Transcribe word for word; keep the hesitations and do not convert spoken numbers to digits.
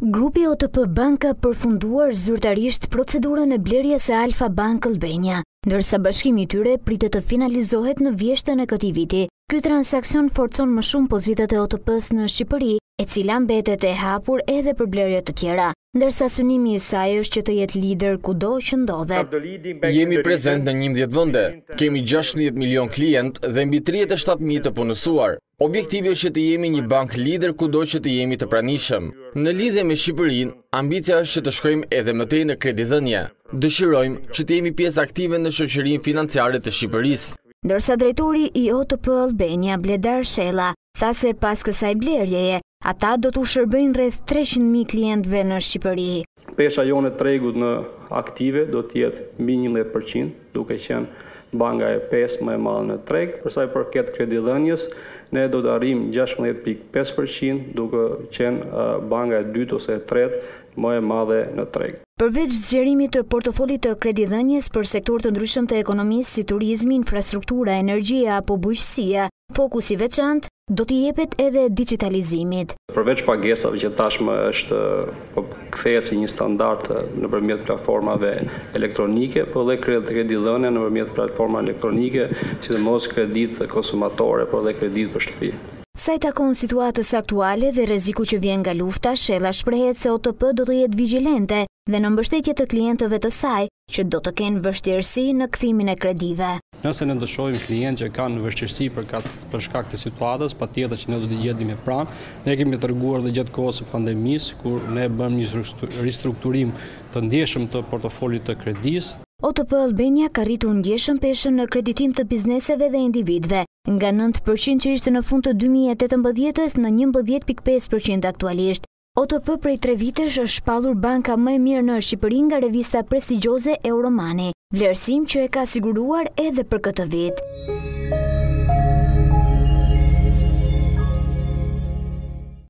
Grupi O T P Bank ka përfunduar zyrtarisht procedurën e blerjes së Alfa Bank Albania, ndërsa bashkimi i tyre pritet të finalizohet në vjeshtën e këtij viti. Ky transaksion forcon më shumë pozitat e O T P-s në Shqipëri, e cila mbetet e hapur edhe për blerje të tjera, ndërsa synimi i saj është që të jetë lider kudo që ndodhet. Jemi prezent në njëmbëdhjetë vende, kemi gjashtëdhjetë milion klient dhe mbi tridhjetë e shtatë mijë të punësuar. Objektivi është që të jemi një bank lider kudo që të jemi të pranishëm. Në lidhje me Shqipërinë, ambicia është që të shkojmë edhe më tej në kredidhënie. Dëshirojmë që të jemi pjesë aktive në shoqërinë financiare të Shqipërisë. Ndërsa drejtori i O T P Albania, Bledar Shella, tha se pas kësaj blerjeje, ata do të shërbejnë rreth treqind mijë klientëve në Shqipëri. Pesha jone tregut në aktive do të jetë mbi njëmbëdhjetë përqind, duke qenë banka e pesë më e madhe në treg. Për sa i përket kredidhënies, ne do të arrijmë gjashtëdhjetë pikë pesë përqind, duke qenë banka e dytë ose e tretë më e madhe në treg. Përveç zgjerimit të portofolit të kredidhënies për sektor të ndryshëm të ekonomisë si turizmi, infrastruktura, energjia apo bujqësia, fokusi veçantë do t'i jepet edhe digitalizimit. Përveç pagesave që tashmë është po kthehet si një standard nëpërmjet platformave elektronike, po edhe kredidhënia nëpërmjet platforma elektronike, sidomos kredit konsumatore, por edhe kredit për shtëpi. Sa i takon situatës aktuale dhe rreziku që vjen nga lufta, Shella shprehet se O T P do të jetë vigjilente dhe në mbështetje të klientëve të saj që do të kenë vështirësi në kthimin e kredive. Nëse ne do shohim klientë që kanë vështirësi për, për shkak të situatës, patjetër që ne do t'i gjetim me pranë. Ne kemi treguar dhe gjatë kohës së pandemisë, kur ne bëm një ristrukturim të ndjeshëm të portofolit të kredisë. O T P Albania ka rritur ndjeshëm peshën në kreditim të bizneseve dhe individëve, nga nëntë përqind që ishte në fund të dy mijë e tetëmbëdhjetës në njëmbëdhjetë pikë pesë përqind aktualisht. O T P prej tre vitesh është shpallur banka më e mirë në Shqipëri nga revista prestigjioze Euromoney, vlerësim që e ka siguruar edhe për këtë vit.